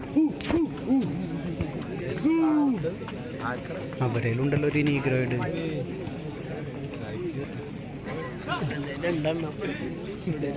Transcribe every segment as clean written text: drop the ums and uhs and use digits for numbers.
അവരേലുണ്ടല്ലോ ഒരു നീഗ്രോയിഡ്. രണ്ടെണ്ണം ഇവിടെ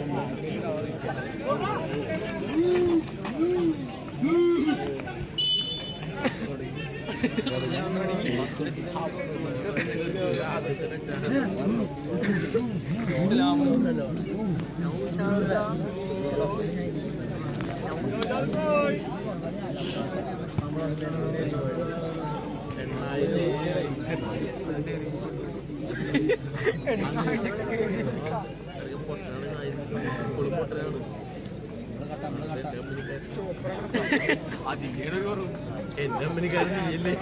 എന്റെ അമ്മനിക്കാരൻ നീയല്ലേ?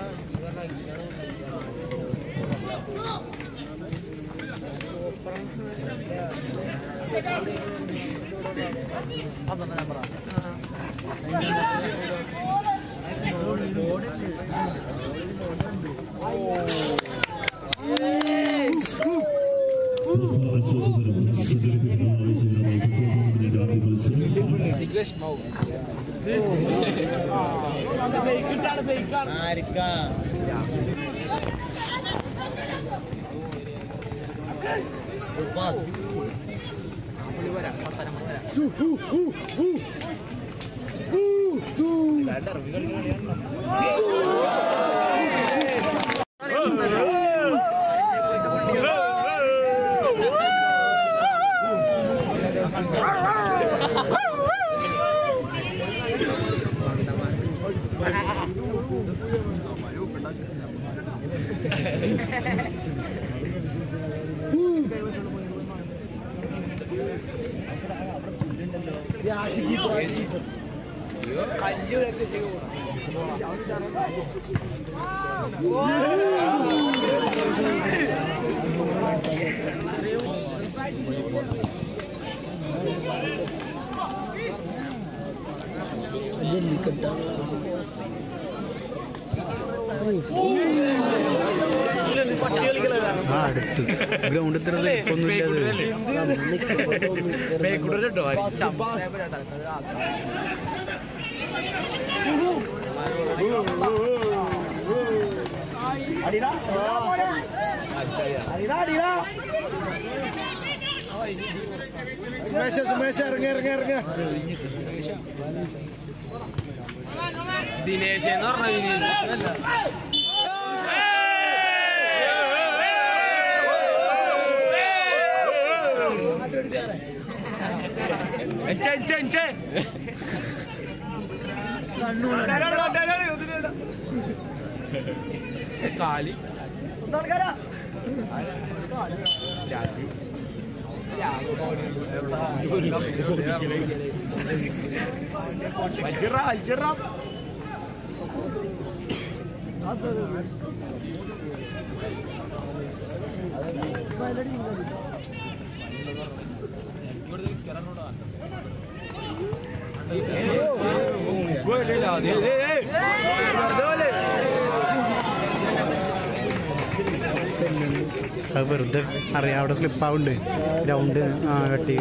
അടുത്ത് ഗ്രൗണ്ട് ഇത്ര ദിനേശ് എന്ന് പറഞ്ഞ കാലി അത് വെറുതെ അറിയാം. അവിടെ സ്ലിപ്പാവുണ്ട് ഗ്രൗണ്ട് കട്ടി.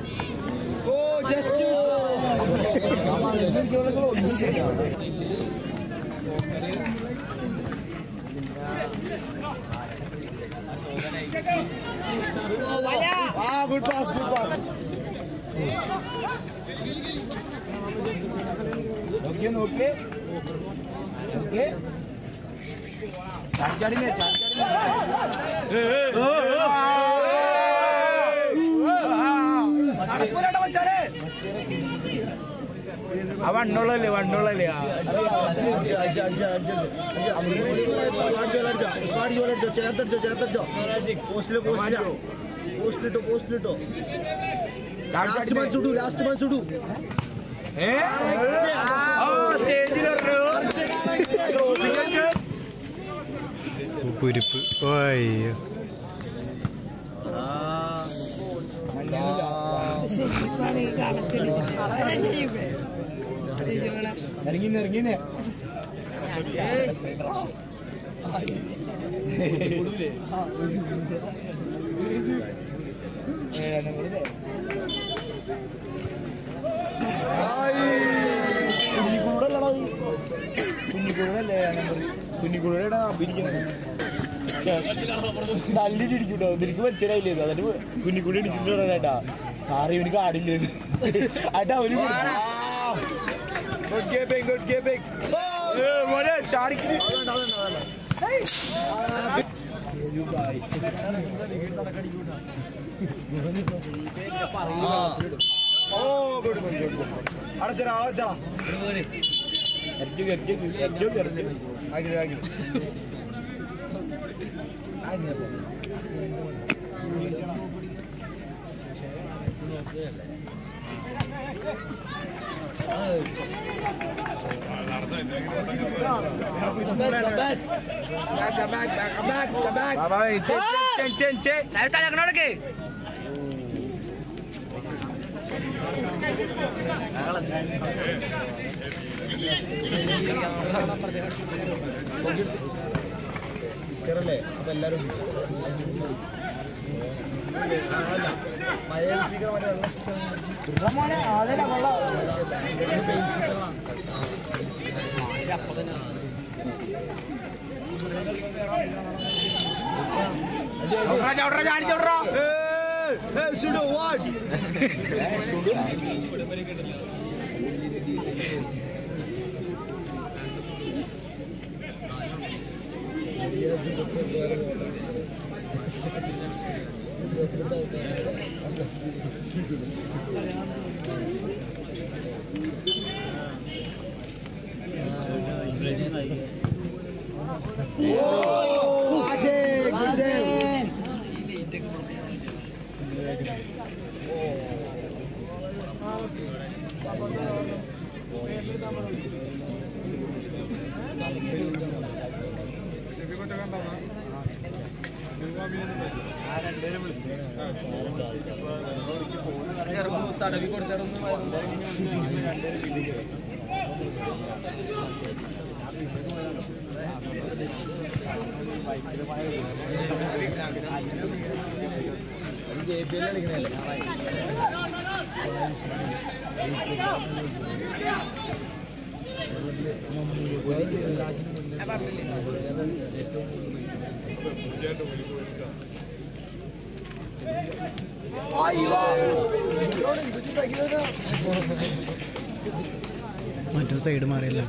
Good pass, good pass. Okay. വണ്ണുള്ളല്ലേ പോസ്റ്റിലിട്ടോ ലാസ്റ്റ് മൺ ചുടു കുരിപ്പ്. ഓയ്യോ ഇറങ്ങിനെ കുഞ്ഞിക്കുഴിയുടെ നല്ലിടിക്കൂട്ടോ നിനക്ക് മനസ്സിലായില്ലേ അതിന് കുഞ്ഞിക്കുഴി ഇടിച്ചിട്ട് പറയാട്ടാ സാറ് ഇവന് കാടില്ലേ അട്ടാ അവന് ചാടിക്ക് അടച്ചടാ അടച്ചടാ ല്ലേ അപ്പൊ എല്ലാരും തടവി കൊടുത്തിടന്ന് മറ്റൊരു സൈഡ് മാറിയല്ല.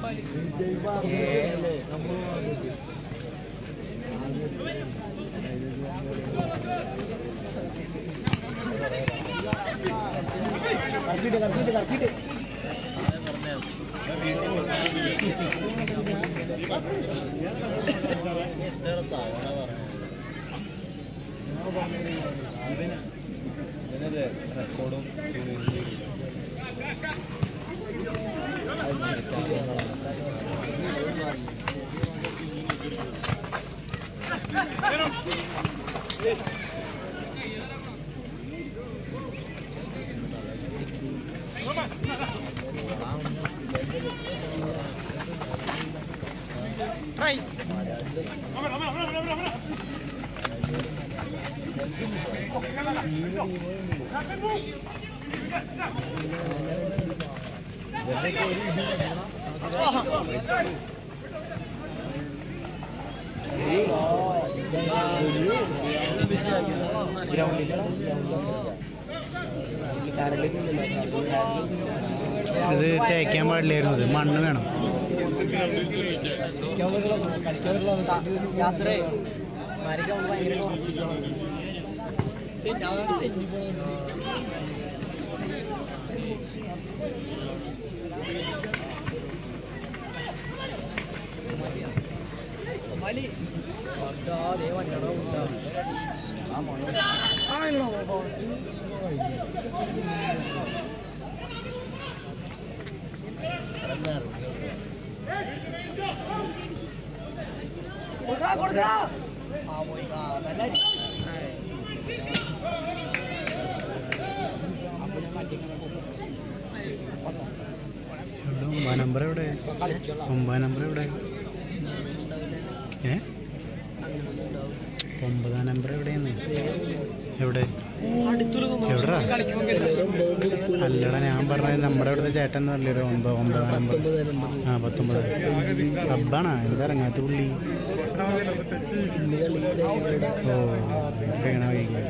റെക്കോർഡും ഇത് തേക്കാൻ പാടില്ലായിരുന്നു. ഇത് മണ്ണ് വേണം. നമ്പർ എവിടെ? 9 നമ്പർ എവിടെ? 9 നമ്പർ എവിടെയാണ്? എവിടെ എവിടാ അല്ലടാ ഞാൻ പറഞ്ഞത് നമ്മുടെ ഇവിടുത്തെ ചേട്ടൻ എന്ന് പറഞ്ഞൊരു 19 സബ്ബാണാ എന്താ ഇറങ്ങാത്ത പുള്ളി ഓ വീണ വൈകി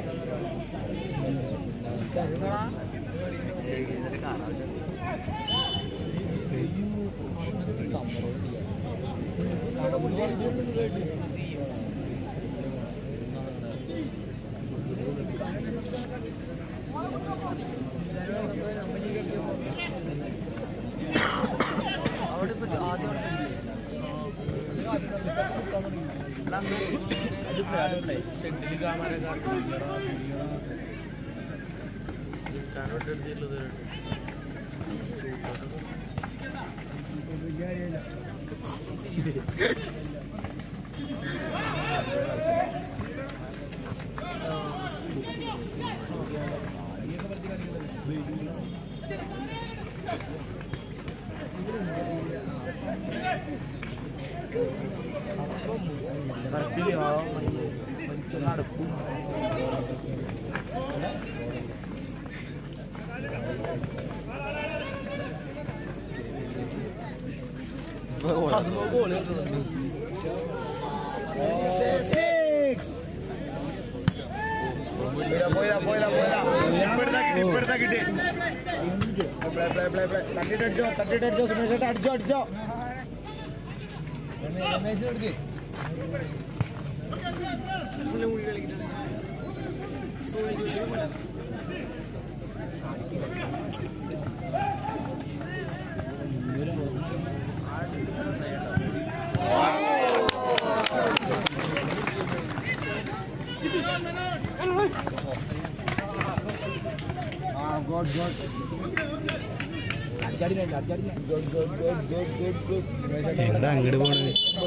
എടാ അങ്ങോട്ട് പോണേ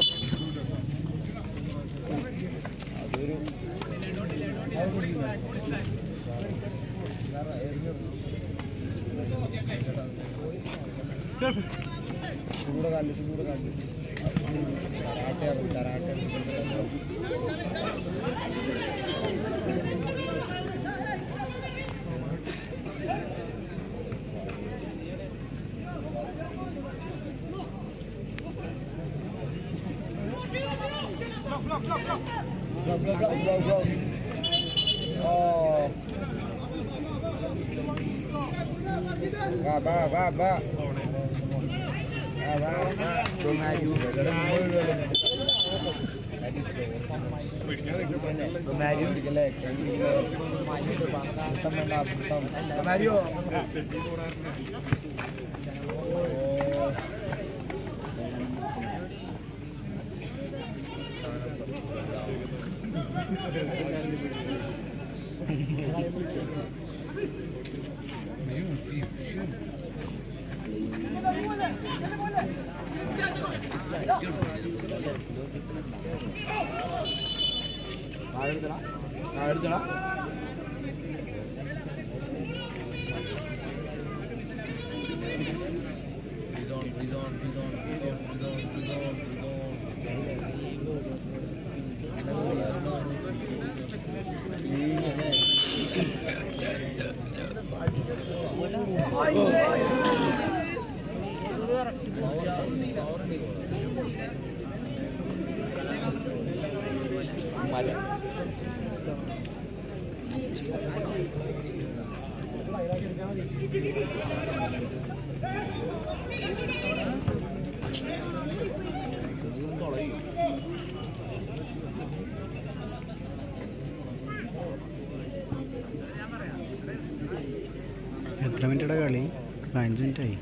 എത്ര മിനിറ്റുടെ കളി? 5 മിനിറ്റായി.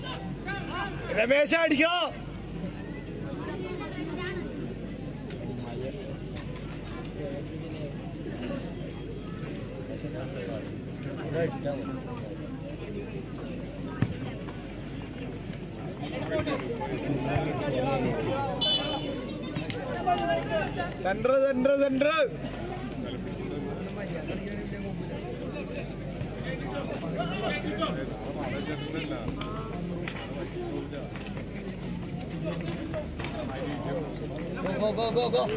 രമേശ അടിക്കോ? Centre centre centre Go, go, go, go.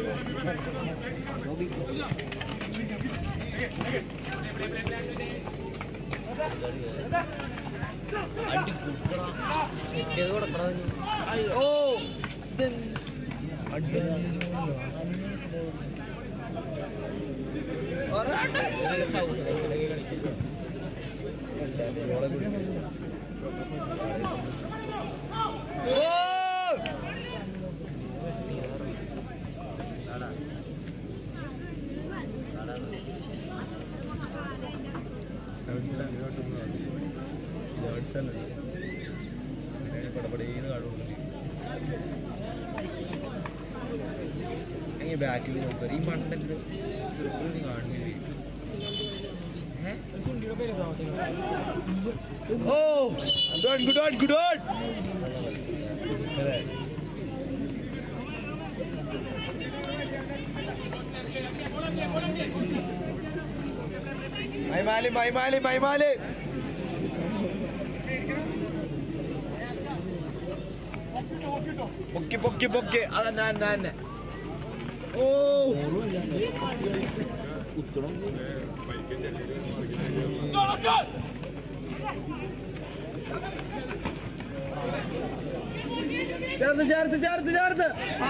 ബാറ്റിൽ നോക്കുക ഈ മണ്ടക്ക് കാണുന്നില്ല. Oh good on good on മൈമാലി മൈമാലി മൈമാലി പൊക്കി പൊക്കി പൊക്കി അതന്നെ തന്നെ. ഓ ചേർത്ത് ചേർത്ത് ചേർത്ത് ചേർത്ത്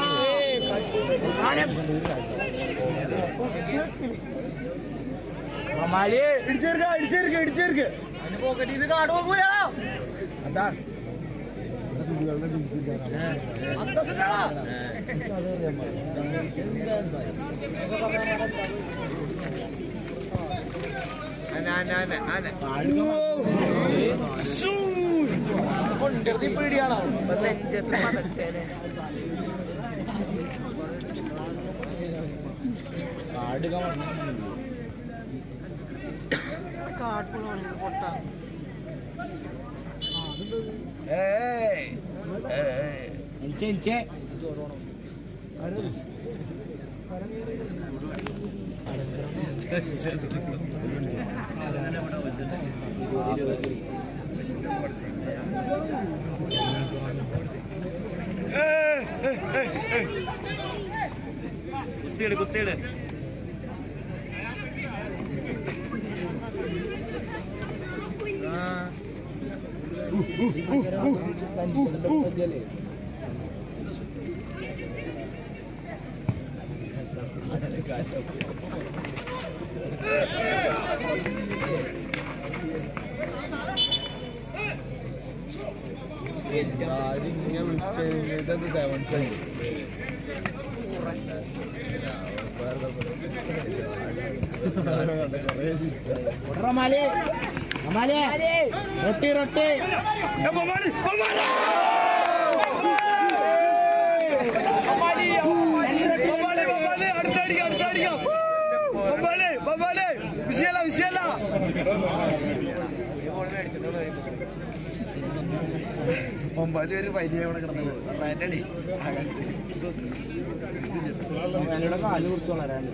ഇടിച്ചേർക്ക ഇടിച്ചേർക്ക ഇടിച്ചേർക്ക് പോക്കറ്റിൽ നിന്ന് കാട് പോകൂല. അതാണ് പേടിയാണോ നെഞ്ചത്ത് പതച്ചേനെ കാട്ടുള്ള പൊട്ടാ. കുത്തിയിട് കുത്തിയിട് റൊട്ടി റൊട്ടി വിഷയല്ല വിഷയല്ല ഒമ്പത് ഒരു പൈന കിടന്നു റേറ്റടി കാല് കുറിച്ച് വളരാൻ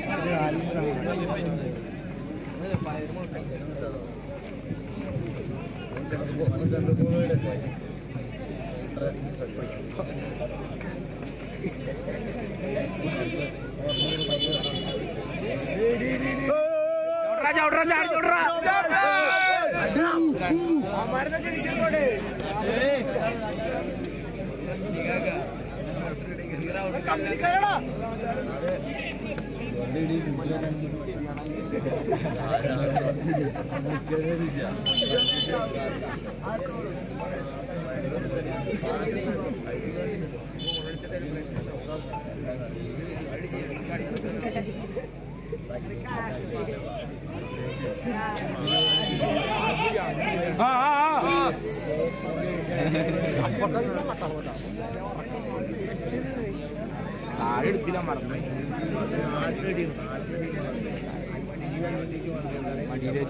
എടുക്കില്ല മറന്നു മടിയിലേക്ക്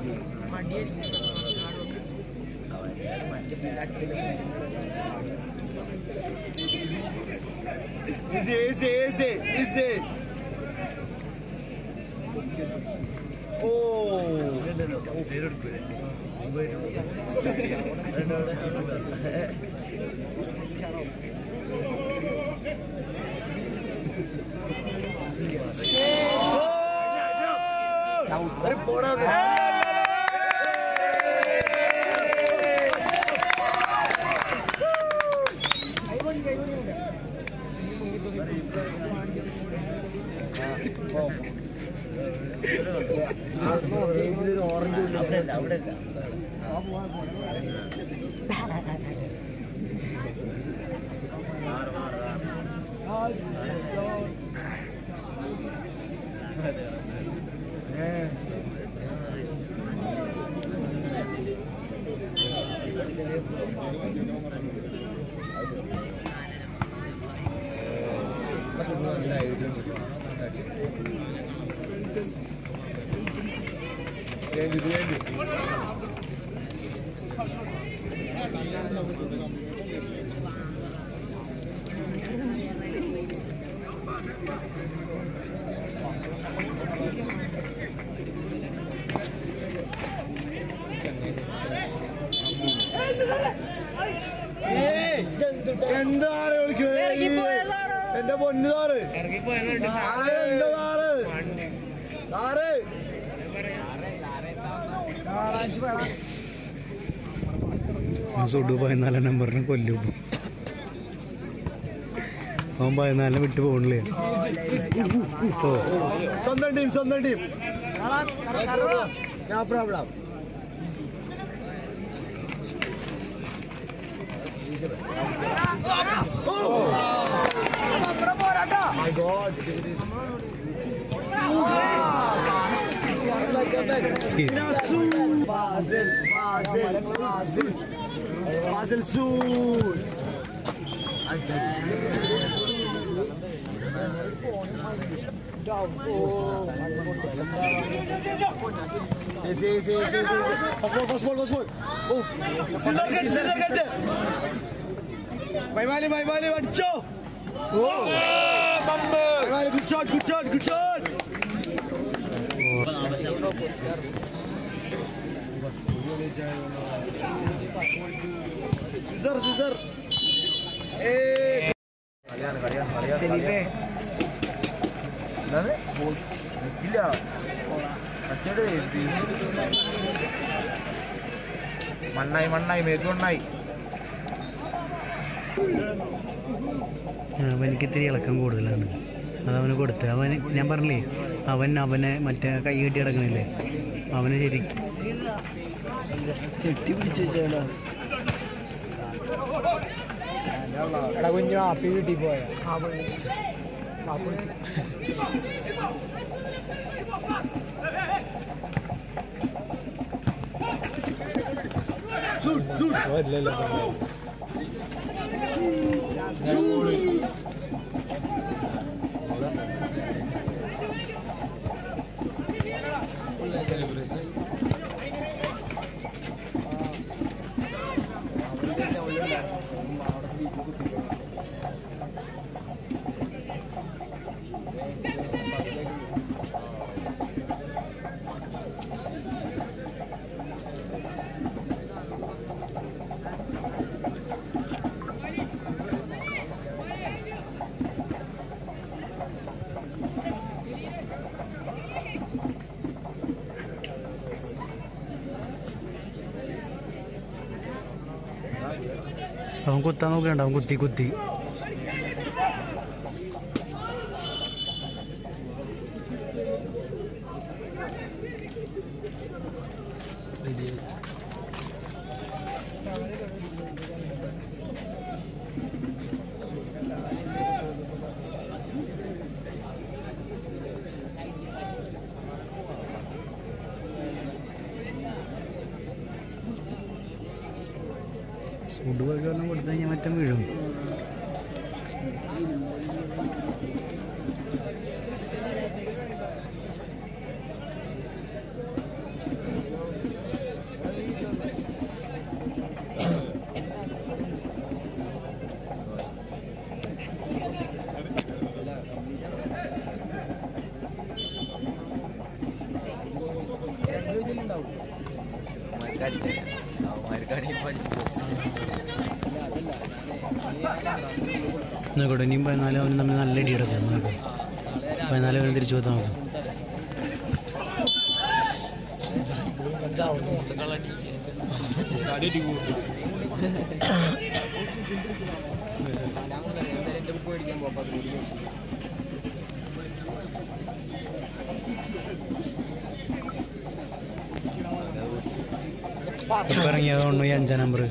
എന്താണ് എന്റെ പൊന്നു സാറ് സാറ് സുഡു 14 നമ്പറിന് കൊല്ലും. അവൻ 14 വിട്ടു പോകണില്ലേ? സ്വന്തം team problem. My God. Basel soon. Pass ball. Oh, scissor cut. Maimali, acho. Oh, Maimali, good shot. Scissor. മണ്ണായി മേത്തുണ്ടായി. അവനക്ക് ഇത്തിരി ഇളക്കം കൂടുതലാണ്. അതവന് കൊടുത്ത് ഞാൻ പറഞ്ഞില്ലേ, അവനെ മറ്റേ കൈ കെട്ടി കിടക്കണില്ലേ, അവന് ശരിക്കും കെട്ടി പിടിച്ച് വെച്ചാടാ. എടാ കുഞ്ഞു ആപ്പി വീട്ടിൽ പോയ അവൻ കുത്താൻ നോക്കണ്ട, അവൻ കുത്തി ഫുഡ് ഒന്നും കൊടുത്തു കഴിഞ്ഞാൽ മറ്റും വീഴും. നോക്കട്ടെ ഇനിയും 14 അവനും തമ്മിൽ നല്ല ഇടി കിടക്കും. നോക്കാം 14 അവനും തിരിച്ചു പോകാൻ നോക്കാം. ഇപ്പം ഇറങ്ങിയതുകൊണ്ട് ഈ 5 നമ്പർ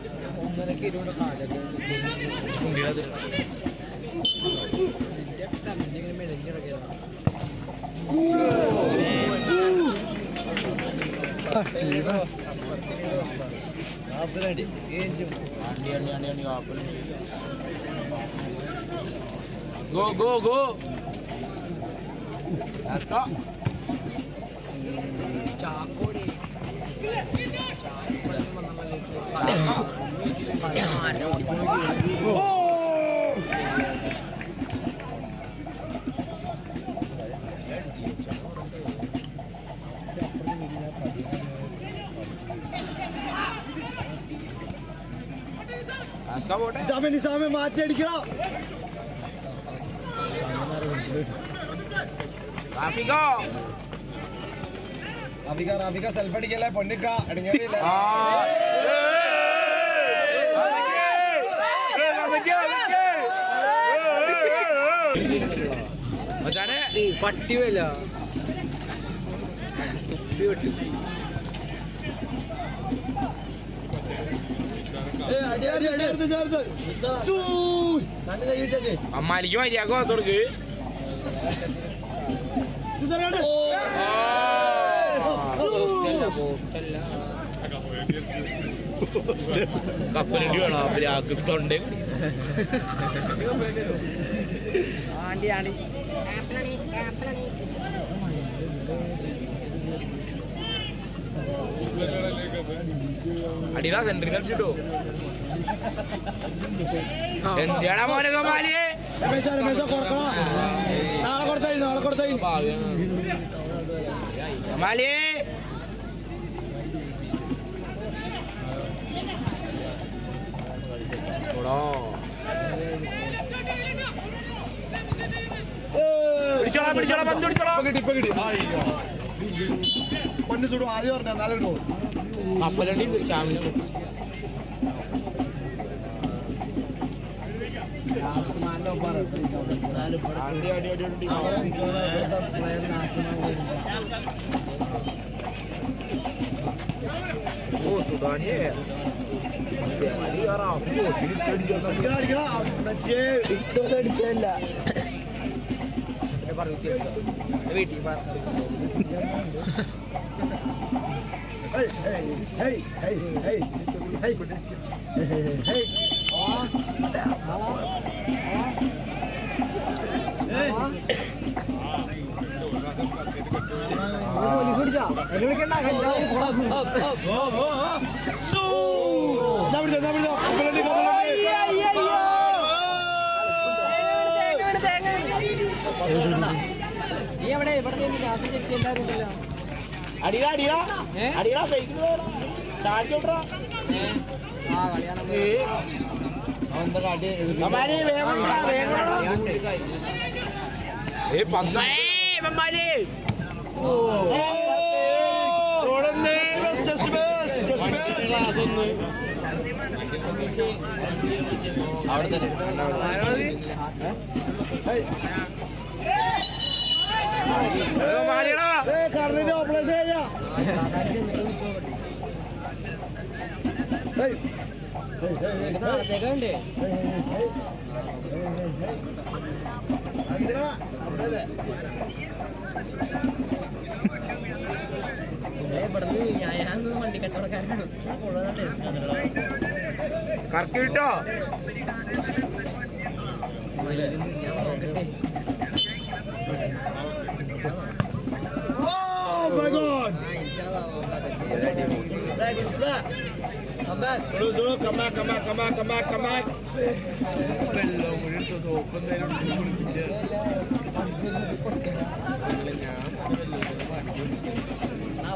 Go. നിസാമെ മാറ്റി അടിക്കണം. റാഫിക സെൽഫ് അടിക്കല്ലേ പൊന്നിക്ക അടങ്ങിയില്ല. പട്ടി വല്ല തുപ്പി വെട്ടി അമ്മാലിക്ക് മര്യാദ കൊടുക്ക്. കപ്പലണ്ടി വേണോ തൊണ്ടേ അടിടാ സെന്ററിൽ കളിച്ചിട്ടോ. എന്തിയാടാ മോനെ സോമാലിയെ നാളെ കൊടുത്തായി സോമാലിയെ പിടിച്ചോളാ പന്ത് പിടിച്ചോളാ. പൊന്നു ചൂടും ആദ്യം പറഞ്ഞ എന്നാലും കിട്ടുമോ? കപ്പലണ്ടി സ്റ്റാമിന സുഡാനിയെ അടിച്ചല്ല വീട്ടിൽ നാളത്തേക്കുണ്ട് ഇവിടുന്ന് ഞാൻ വണ്ടി കച്ചവടക്കാരനാണ് കറക്കി കിട്ടോ. ഞാൻ നോക്കട്ടെ.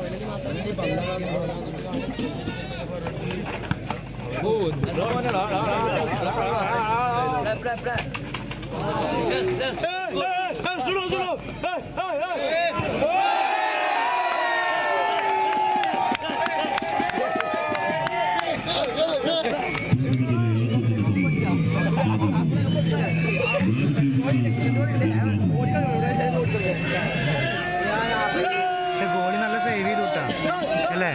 ഗോളി നല്ല സേവ് ചെയ്തു കിട്ടാ അല്ലേ?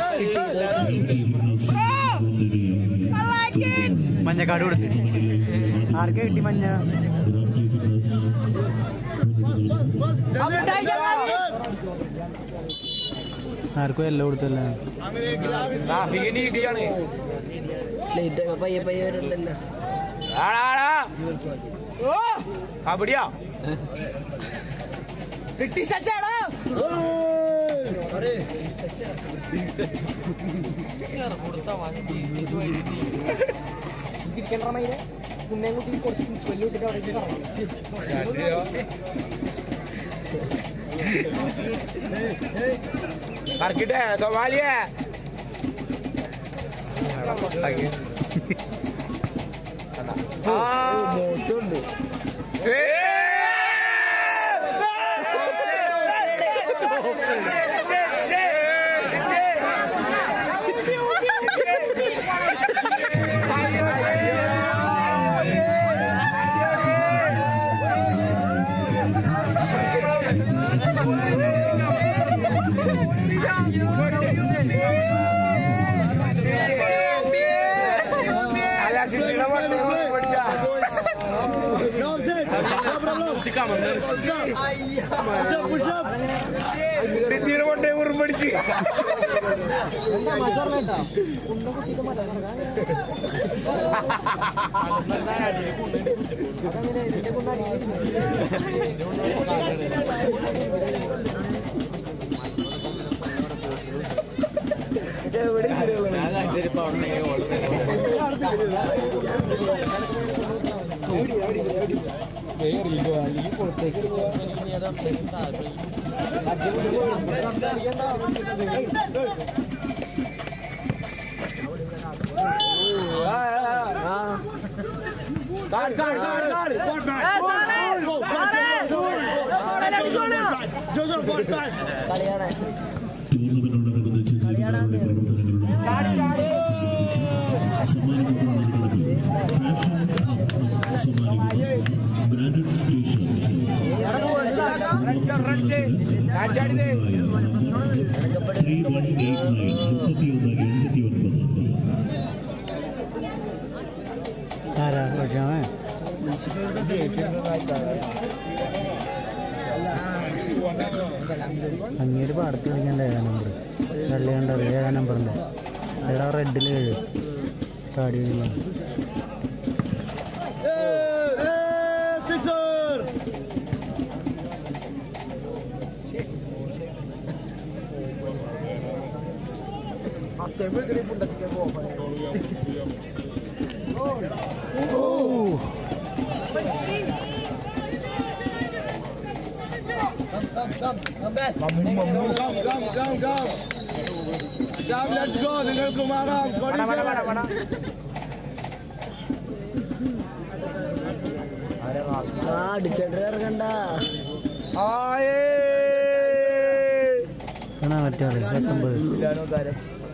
മഞ്ഞക്കാട് കൊടുത്ത് ആർക്കാ കിട്ടി മഞ്ഞ? ആർക്കും എല്ലാം കൊടുത്തല്ല. ലേറ്റ് പയ്യെ പയ്യെ വരണ്ടല്ലോ. കബഡിയാ കിട്ടി സച്ചാടാ. കുന്നേംകുട്ടി കുറച്ച് വെല്ലു വിട്ടിട്ട് കറക്കിട്ടേ സോമാലിയേ മോട്ടുണ്ട്. സിദ്ധിയുടെ കൊണ്ടേ ഉറുമ്പടിച്ച് അങ്ങേര് പാടത്ത് കളിക്കണ്ട 7 നമ്പർ വെള്ള കണ്ടത് 7 നമ്പറിൻ്റെ അയാൾ റെഡിൽ 7 താടി Let's go, നിങ്ങൾക്ക് മാറാം. അടിച്ചിട്ട് ഇറങ്ങണ്ട. മറ്റേ 19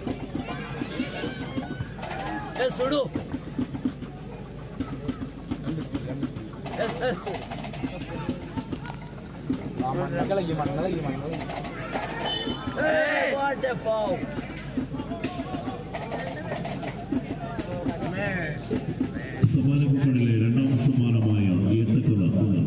സമ്മാനക്കുപ്പണിലെ 2ാം സമ്മാനമായ ഏത്തക്കൊല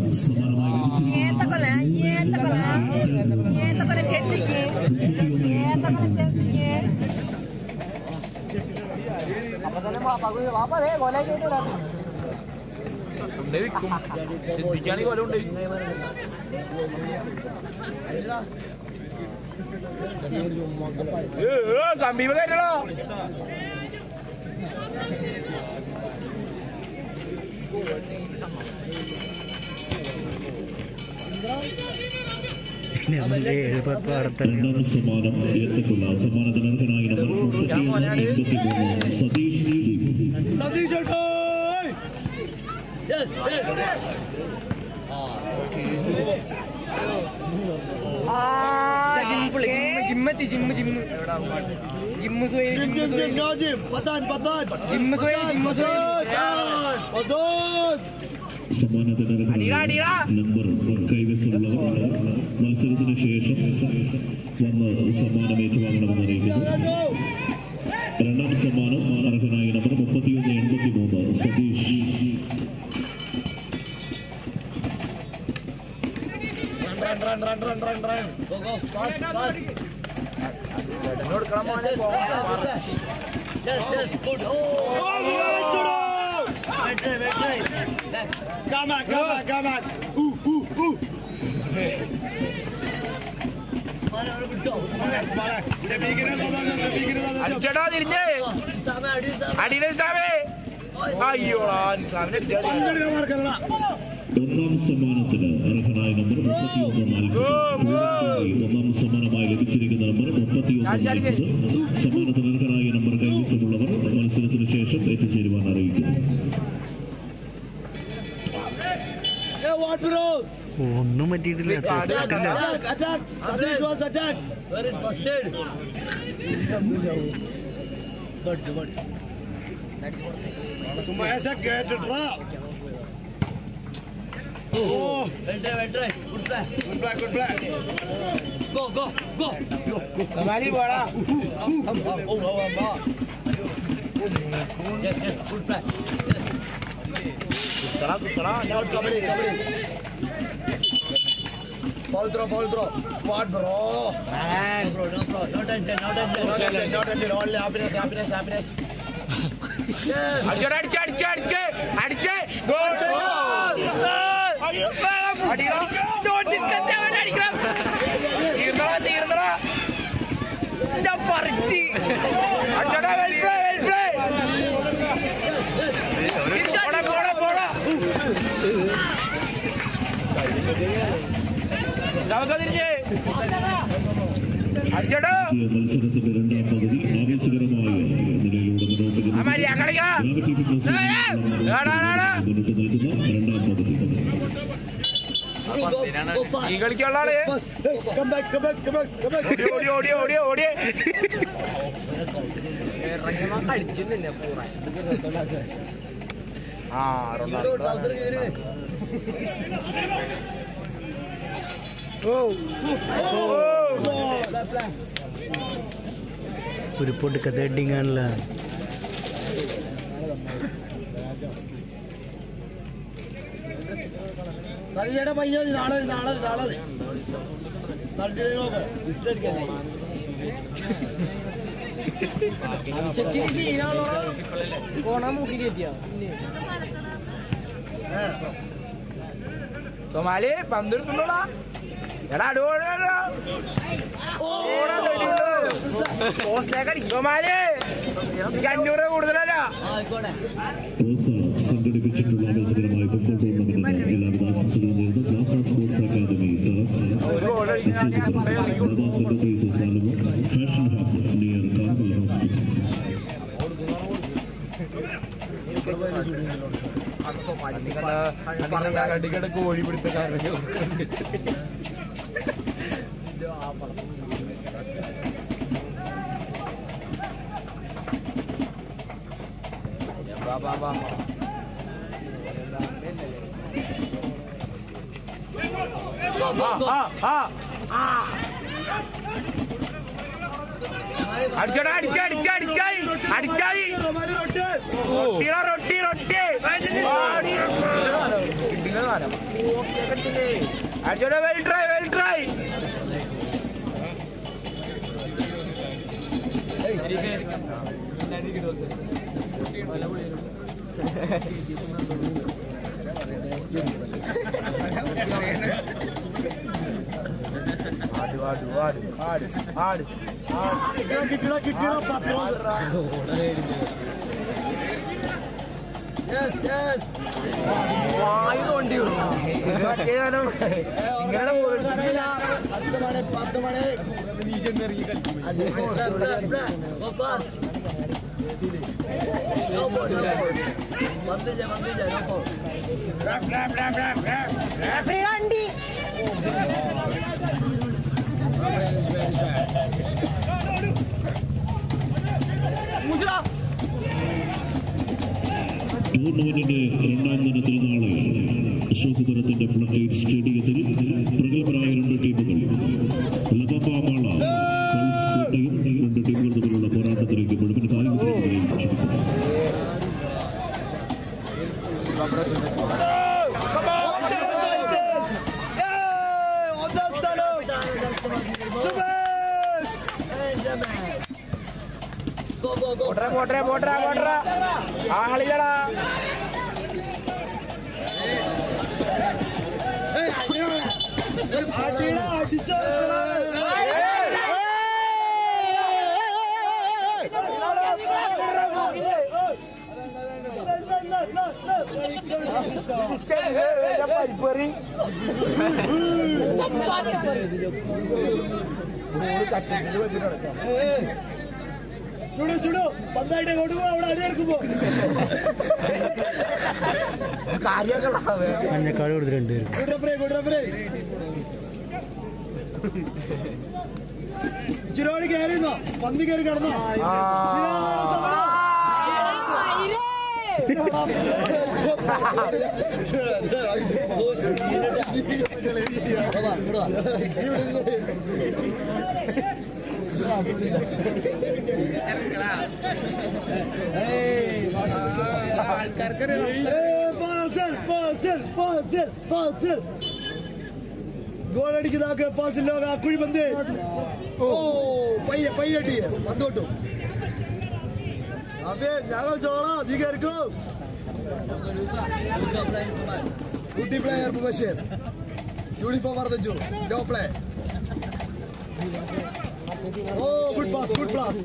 സിദ്ധിക്കാണെങ്കിൽ കൊല ഉണ്ട്. കമ്പി കയറ്റണോ? രണ്ടാം സമ്മാനം ഏത്തക്കുള്ള സമ്മാനത്തിന് അർഹനായ നമ്പർ 3183 സതീഷ് നമ്പർ കൈവശമുള്ളവർ മത്സരത്തിന് ശേഷം വന്ന് സമ്മാനം ഏറ്റുവാങ്ങണമെന്ന് അറിയിക്കുന്നു. രണ്ടാം സമ്മാനം അർഹനായ നമ്പർ 3183 സതീഷ്. അടിച്ചടാ തിരിഞ്ഞേ അടിയുടെ സാമേ അയ്യോടാ സാമിനെ ഒന്നാം സമ്മാനത്തിന് അർഹനായ നമ്പർ 31 ഒന്നാം സമ്മാനമായി ലഭിച്ചിരിക്കുന്ന നമ്പർ 31 സമ്മാനത്തിന് അർഹനായ നമ്പർ കൈവശമുള്ളവർ മത്സരത്തിന് ശേഷം എത്തിച്ചേരുവാൻ അറിയിക്കുന്നു. ഒന്നും പറ്റിയിട്ടില്ല. Ball throw. What, bro? Man. Bro, no tension. Only happiness. അടിച്ചേ ഗോൾ തീർന്നടാ പറിച്ച് അടിച്ചടാ പോടാ തിരിഞ്ഞേ അടിച്ചടോ. മത്സരത്തിന്റെ രണ്ടാം പകുതി ആവേശകരമായ നിലയിലൂടെ മുന്നോട്ട് നിൽക്കുന്ന രണ്ടാം പകുതി. ഈ കളിക്കുള്ള ആള് ഓടിയ കളിച്ചില്ല ഒരു പൊടുക്കത്തെ ഹെഡിങ് ആണല്ലോ. സോമാലി പന്തെടുത്തുണ്ടോടാ എടാ സോമാലി 500 കൂടുതലല്ല. സംഘടിപ്പിച്ചിട്ടുള്ള ആവേശകരമായ ഫുട്ബോൾ ടൂർണമെന്റിന് എല്ലാവിധ ആശംസകളും നേർന്നു. Plaza sports academy fashion hub near Carmel hospital. അടിക്കട കോഴി പിടുത്തക്കാരൊക്കെ അടിച്ചായി റൊട്ടി അടിച്ചോടെ വെൽ ട്രൈ ആട് Yes. വായു തോണ്ടി ഇങ്ങനെ 10 മണി ടൂർണമെന്റിന്റെ രണ്ടാം ദിനത്തിൽ നാളെ അശോകപുരത്തിന്റെ ഫ്ലഡ് സ്റ്റേഡിയത്തിൽ പ്രഗത്ഭരായ 2 ടീമുകൾ ലബപാമാള പൾസ് കോട്ടയും 2 ടീമുകൾ തമ്മിലുള്ള പോരാട്ടത്തിലേക്ക് മുഴുവൻ കായികത്തിലേക്ക് ക്ഷണിക്കുന്നു. പോട്ടറ ആളിയടാ പരിപ്പറി ചുടു പന്തായിട്ട് കൊടുക്കുമ്പോ അവിടെ അടിയെടുക്കുമ്പോ മഞ്ഞക്കാട് കൊടുത്തിട്ടുണ്ട്. ഇച്ചിരോട് കയറിന്നോ പന്തി കയറി കിടന്നോ ഗോളടിക്കുന്നതൊക്കെ ഫാസിലോക കുഴിപന്ത് ഓ പയ്യട്ടി പന്തോട്ടു അപ്പേ ഞങ്ങൾ ചോളാം നീ കയറിക്കും കുട്ടി പ്ലെയർ ബഷീർ യൂണിഫോം വർദ്ധിച്ചു no play oh good pass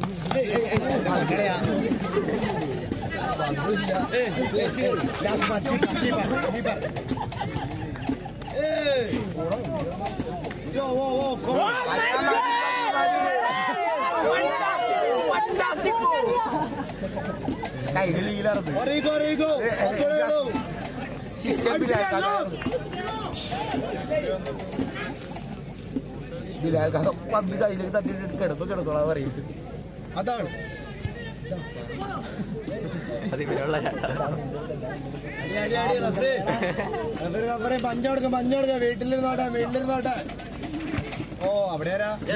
പന്ത് കയ്യിലേക്ക് തട്ടിട്ട് കിടന്നോളാ പറയും. അതാണ് പഞ്ചോടുക്ക വീട്ടിലിരുന്നോട്ടെ ഓ അവിടെ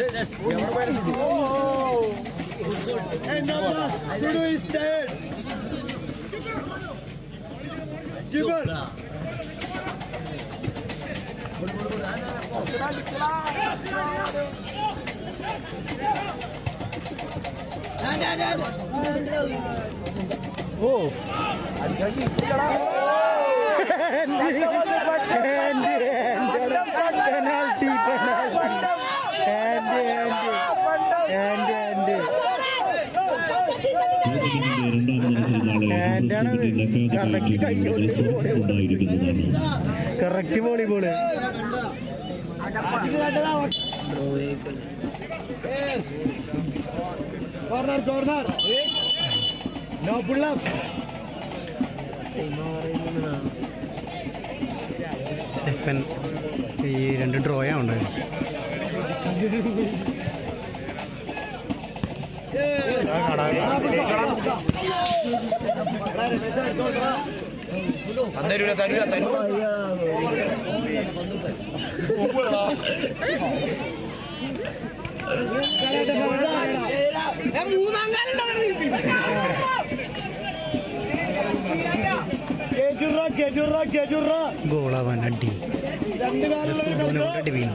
correct volleyball corner no pull up Stefan ഈ 2 ഡ്രോയാ ഉണ്ടായി. ഗോളാവാൻ അടി 2 അടി വീണു.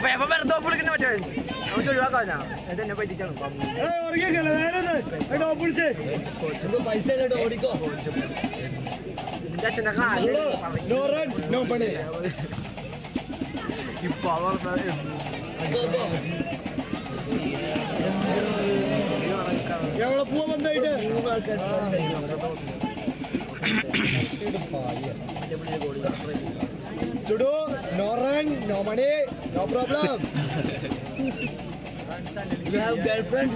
വെറുതെ ഓപ്പിടിക്കുന്ന പറ്റേ നമുക്ക് ഒഴിവാക്കാനാ എന്നെ പറ്റിച്ചാണ് പൈസ ഓടിക്കോ എന്റെ അച്ഛനെ ഇപ്പൊ എവിടെ പോവാ വന്നായിട്ട് സുഡു no run no money no problem You have girlfriend?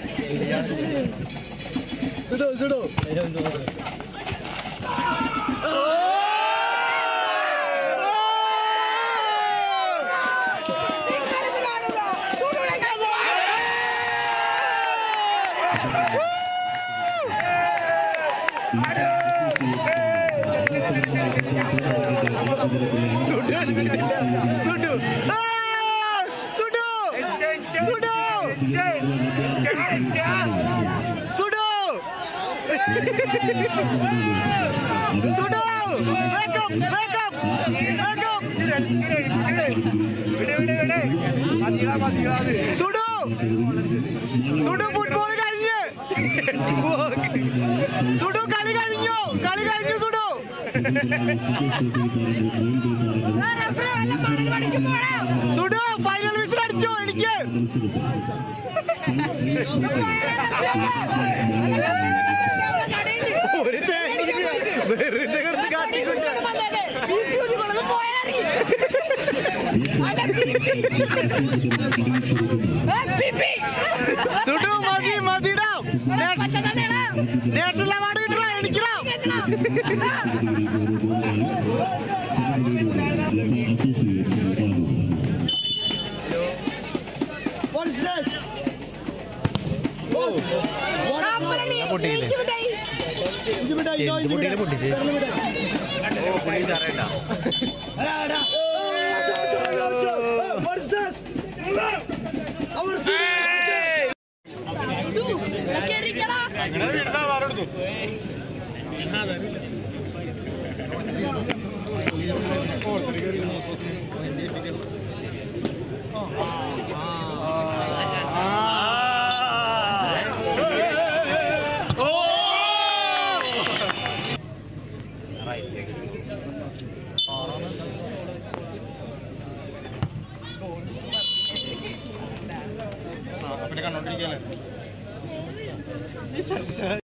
സുഡു ഫുട്ബോൾ കഴിഞ്ഞ് സുഡു കളി കഴിഞ്ഞു സുഡു സുഡു ഫൈനൽ വിസിൽ അടിച്ചു എനിക്ക് ഒരു വെറുതെ സുഡു മതിടാ നാഷണൽ അവാർഡ് കിട്ടണ എനിക്കിടാ കണ്ടോണ്ടിരിക്കല്ലേ